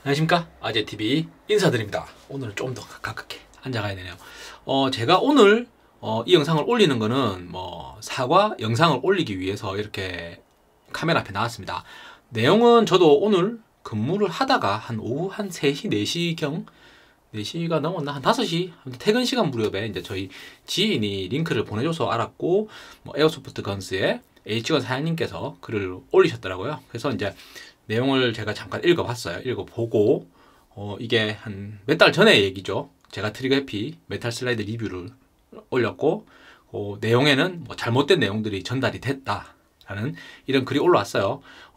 안녕하십니까, 아재TV 인사드립니다. 오늘은 좀 더 가깝게 앉아가야 되네요. 제가 오늘 이 영상을 올리는 거는 사과 영상을 올리기 위해서 이렇게 카메라 앞에 나왔습니다. 내용은 저도 오늘 근무를 하다가 한 오후 한 3시, 4시경 4시가 넘었나? 한 5시? 퇴근 시간 무렵에 이제 저희 지인이 링크를 보내줘서 알았고, 에어소프트 건스의 H건 사장님께서 글을 올리셨더라고요. 그래서 이제 내용을 제가 잠깐 읽어봤어요. 읽어보고, 이게 한 몇 달 전의 얘기죠. 제가 트리거 해피 메탈 슬라이드 리뷰를 올렸고, 내용에는 잘못된 내용들이 전달이 됐다라는 이런 글이 올라왔어요.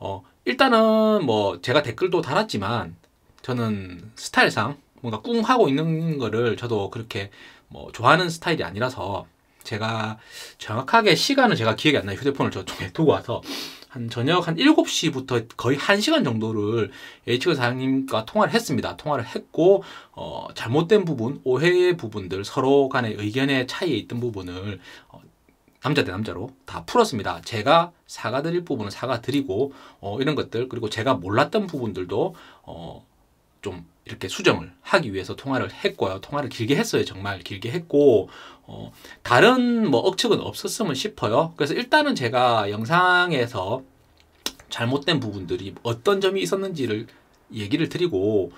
일단은 제가 댓글도 달았지만, 저는 스타일상 뭔가 꿍 하고 있는 거를 저도 그렇게 좋아하는 스타일이 아니라서, 제가 정확하게 시간은 제가 기억이 안 나요. 휴대폰을 저쪽에 두고 와서 한 저녁 한 7시부터 거의 1시간 정도를 H건 사장님과 통화를 했습니다. 통화를 했고, 잘못된 부분, 오해의 부분들, 서로 간의 의견의 차이에 있던 부분을 남자 대 남자로 다 풀었습니다. 제가 사과드릴 부분은 사과드리고, 이런 것들, 그리고 제가 몰랐던 부분들도 좀 이렇게 수정을 하기 위해서 통화를 했고요. 통화를 길게 했어요. 정말 길게 했고, 다른 억측은 없었으면 싶어요. 그래서 일단은 제가 영상에서 잘못된 부분들이 어떤 점이 있었는지를 얘기를 드리고,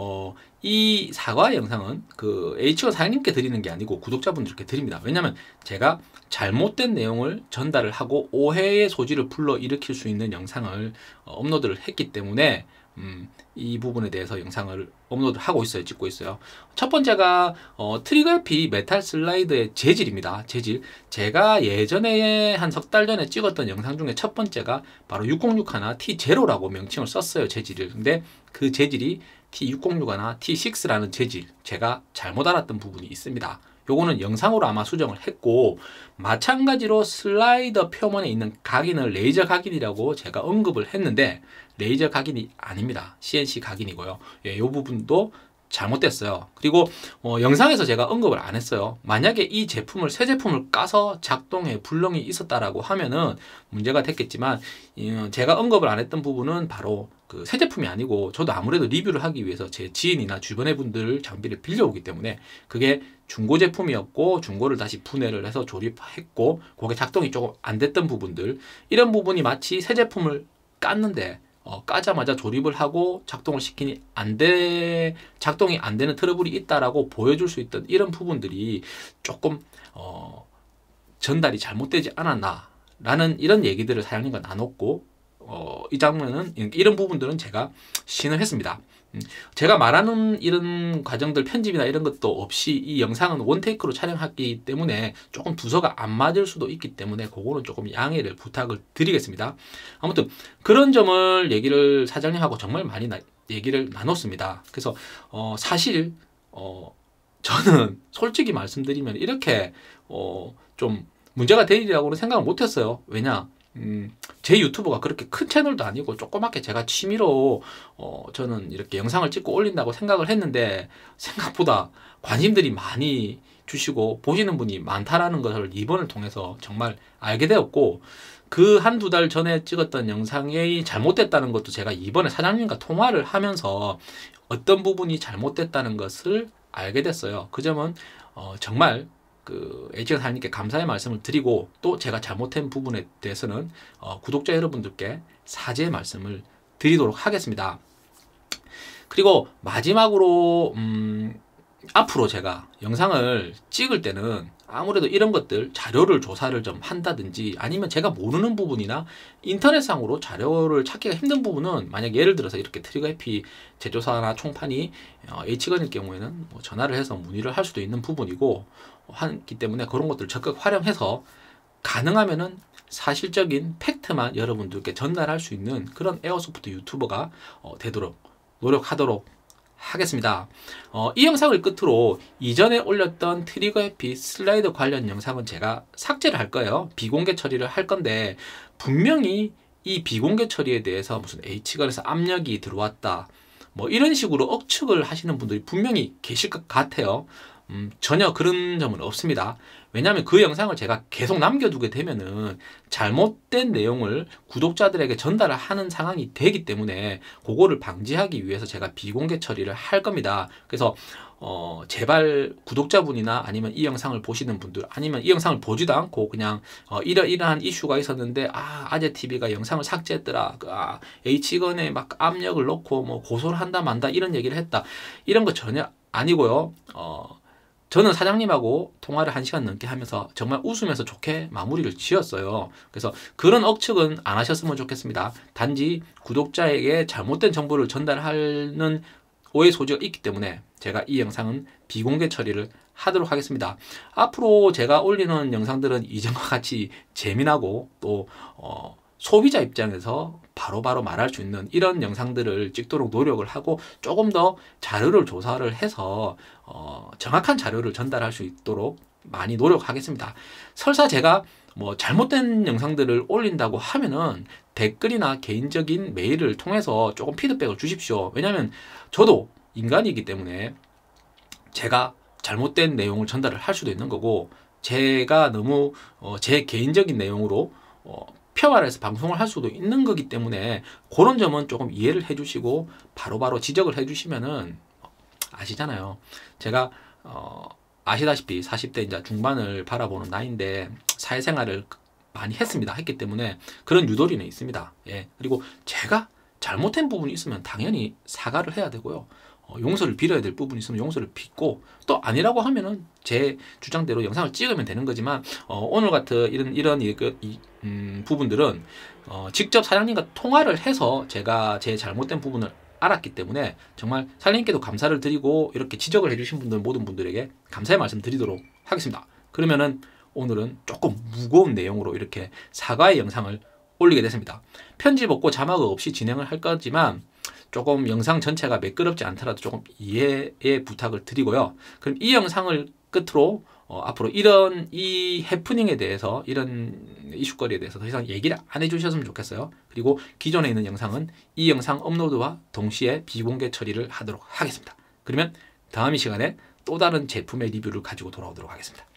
이 사과 영상은 그 H건 사장님께 드리는 게 아니고 구독자분들께 드립니다. 왜냐면 제가 잘못된 내용을 전달을 하고 오해의 소지를 불러일으킬 수 있는 영상을 업로드를 했기 때문에 이 부분에 대해서 영상을 업로드하고 있어요. 찍고 있어요. 첫 번째가 트리거 해피 메탈 슬라이드의 재질입니다. 재질. 제가 예전에 한 석 달 전에 찍었던 영상 중에 첫 번째가 바로 6061 T0라고 명칭을 썼어요. 재질을. 근데 그 재질이 T606 T6라는 재질, 제가 잘못 알았던 부분이 있습니다. 요거는 영상으로 아마 수정을 했고, 마찬가지로 슬라이더 표면에 있는 각인을 레이저 각인이라고 제가 언급을 했는데 레이저 각인이 아닙니다. CNC 각인이고요. 예, 요 부분도 잘못됐어요. 그리고 영상에서 제가 언급을 안 했어요. 만약에 이 제품을 새 제품을 까서 작동에 불능이 있었다라고 하면은 문제가 됐겠지만, 제가 언급을 안 했던 부분은 바로 그 새 제품이 아니고, 저도 아무래도 리뷰를 하기 위해서 제 지인이나 주변의 분들 장비를 빌려오기 때문에 그게 중고 제품이었고, 중고를 다시 분해를 해서 조립했고, 그게 작동이 조금 안 됐던 부분들, 이런 부분이 마치 새 제품을 깠는데 까자마자 조립을 하고 작동을 시키니 작동이 안 되는 트러블이 있다라고 보여줄 수 있던 이런 부분들이 조금 전달이 잘못되지 않았나라는 이런 얘기들을 사장님과 나눴고, 이 장면은 이런 부분들은 제가 시인을 했습니다. 제가 말하는 이런 과정들, 편집이나 이런 것도 없이 이 영상은 원테이크로 촬영하기 때문에 조금 부서가 안 맞을 수도 있기 때문에 그거는 조금 양해를 부탁을 드리겠습니다. 아무튼 그런 점을 얘기를 사장님하고 정말 많이 얘기를 나눴습니다. 그래서 사실 저는 솔직히 말씀드리면 이렇게 좀 문제가 되리라고는 생각을 못했어요. 왜냐? 제 유튜브가 그렇게 큰 채널도 아니고 조그맣게 제가 취미로 저는 이렇게 영상을 찍고 올린다고 생각을 했는데, 생각보다 관심들이 많이 주시고 보시는 분이 많다라는 것을 이번을 통해서 정말 알게 되었고, 그 한두 달 전에 찍었던 영상이 잘못됐다는 것도 제가 이번에 사장님과 통화를 하면서 어떤 부분이 잘못됐다는 것을 알게 됐어요. 그 점은 정말 H건 사장님께 감사의 말씀을 드리고, 또 제가 잘못한 부분에 대해서는 구독자 여러분들께 사죄의 말씀을 드리도록 하겠습니다. 그리고 마지막으로 앞으로 제가 영상을 찍을 때는 아무래도 이런 것들 자료를 조사를 좀 한다든지, 아니면 제가 모르는 부분이나 인터넷상으로 자료를 찾기가 힘든 부분은, 만약 예를 들어서 이렇게 트리거 해피 제조사나 총판이 H건일 경우에는 전화를 해서 문의를 할 수도 있는 부분이고 하기 때문에, 그런 것들을 적극 활용해서 가능하면은 사실적인 팩트만 여러분들께 전달할 수 있는 그런 에어소프트 유튜버가 되도록 노력하도록 하겠습니다. 이 영상을 끝으로 이전에 올렸던 트리거 해피 슬라이드 관련 영상은 제가 삭제를 할 거예요. 비공개 처리를 할 건데, 분명히 이 비공개 처리에 대해서 무슨 H건에서 압력이 들어왔다, 이런 식으로 억측을 하시는 분들이 분명히 계실 것 같아요. 전혀 그런 점은 없습니다. 왜냐하면 그 영상을 제가 계속 남겨두게 되면은 잘못된 내용을 구독자들에게 전달을 하는 상황이 되기 때문에 그거를 방지하기 위해서 제가 비공개 처리를 할 겁니다. 그래서 제발 구독자분이나 아니면 이 영상을 보시는 분들, 아니면 이 영상을 보지도 않고 그냥 이러한 이슈가 있었는데 아재TV가 영상을 삭제했더라, H건에 막 압력을 넣고 뭐 고소를 한다 만다 이런 얘기를 했다, 이런 거 전혀 아니고요. 저는 사장님하고 통화를 1시간 넘게 하면서 정말 웃으면서 좋게 마무리를 지었어요. 그래서 그런 억측은 안 하셨으면 좋겠습니다. 단지 구독자에게 잘못된 정보를 전달하는 오해 소지가 있기 때문에 제가 이 영상은 비공개 처리를 하도록 하겠습니다. 앞으로 제가 올리는 영상들은 이전과 같이 재미나고 또 소비자 입장에서 바로바로 말할 수 있는 이런 영상들을 찍도록 노력을 하고, 조금 더 자료를 조사를 해서 정확한 자료를 전달할 수 있도록 많이 노력하겠습니다. 설사 제가 뭐 잘못된 영상들을 올린다고 하면은 댓글이나 개인적인 메일을 통해서 조금 피드백을 주십시오. 왜냐하면 저도 인간이기 때문에 제가 잘못된 내용을 전달을 할 수도 있는 거고, 제가 너무 제 개인적인 내용으로 폄하해서 방송을 할 수도 있는 거기 때문에 그런 점은 조금 이해를 해주시고 바로바로 지적을 해주시면은, 아시잖아요. 제가 아시다시피 40대 이제 중반을 바라보는 나이인데 사회생활을 많이 했기 때문에 그런 유도리는 있습니다. 예. 그리고 제가 잘못된 부분이 있으면 당연히 사과를 해야 되고요. 용서를 빌어야 될 부분이 있으면 용서를 빚고, 또 아니라고 하면은 제 주장대로 영상을 찍으면 되는 거지만, 오늘 같은 이런 부분들은 직접 사장님과 통화를 해서 제가 제 잘못된 부분을 알았기 때문에 정말 사장님께도 감사를 드리고, 이렇게 지적을 해주신 분들 모든 분들에게 감사의 말씀 드리도록 하겠습니다. 그러면은 오늘은 조금 무거운 내용으로 이렇게 사과의 영상을 올리게 됐습니다. 편집 없고 자막 없이 진행을 할 거지만 조금 영상 전체가 매끄럽지 않더라도 조금 이해의 부탁을 드리고요. 그럼 이 영상을 끝으로 앞으로 이 해프닝에 대해서, 이런 이슈거리에 대해서 더 이상 얘기를 안 해주셨으면 좋겠어요. 그리고 기존에 있는 영상은 이 영상 업로드와 동시에 비공개 처리를 하도록 하겠습니다. 그러면 다음 이 시간에 또 다른 제품의 리뷰를 가지고 돌아오도록 하겠습니다.